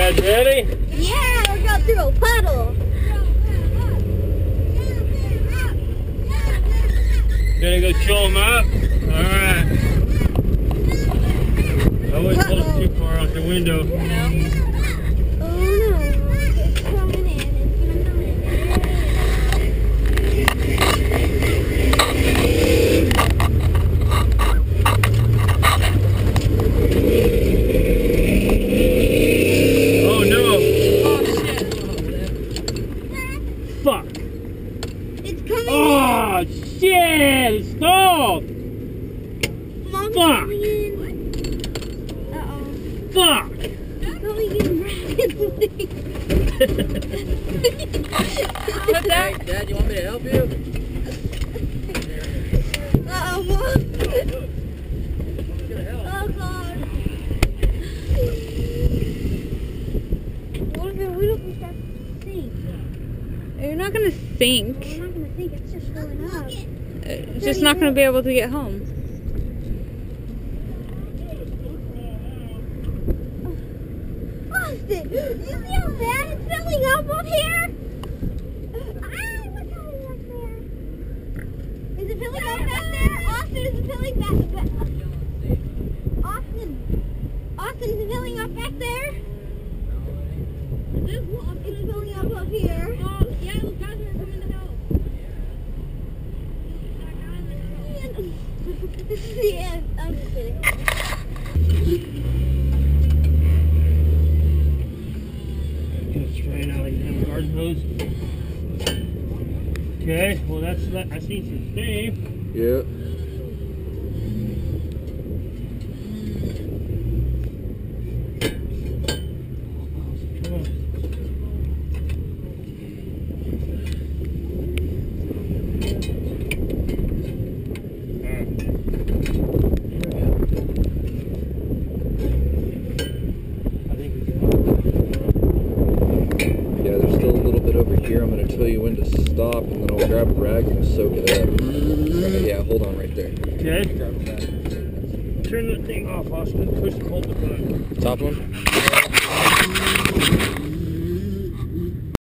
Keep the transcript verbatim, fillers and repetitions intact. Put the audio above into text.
guys ready? Yeah, we're going through a puddle. Gonna go chill them up? Alright. I always pull it too far out the window. Oh no, it's coming in, it's coming in. Oh no! Oh shit! Fuck! It's coming oh, in! Shit! It stalled! Mom's Fuck! coming in. Uh-oh. Fuck! It's coming in rapidly. Put that. Hey, Dad, you want me to help you? Uh-oh, Mom. Oh, God. What if it, what if we start to sink? You're not going to sink. We're not going to sink, it's just going up. It's just not going to be able to get home. Austin, you see how bad it's filling up up here? Ah, what's happening up there? Is it filling up back there? Austin, is it filling back back? Austin, Austin, is it filling up back there? This walk is filling up up here. Oh, yeah, those guys are coming to help. Yeah, I'm just kidding. Just spraying out like them garden hose. Okay, well that's that. I see some steam. Yeah. Here, I'm going to tell you when to stop, and then I'll grab a rag and soak it up. Okay, yeah, hold on right there. Okay. Turn the thing off, Austin. Push and hold the button. Top one?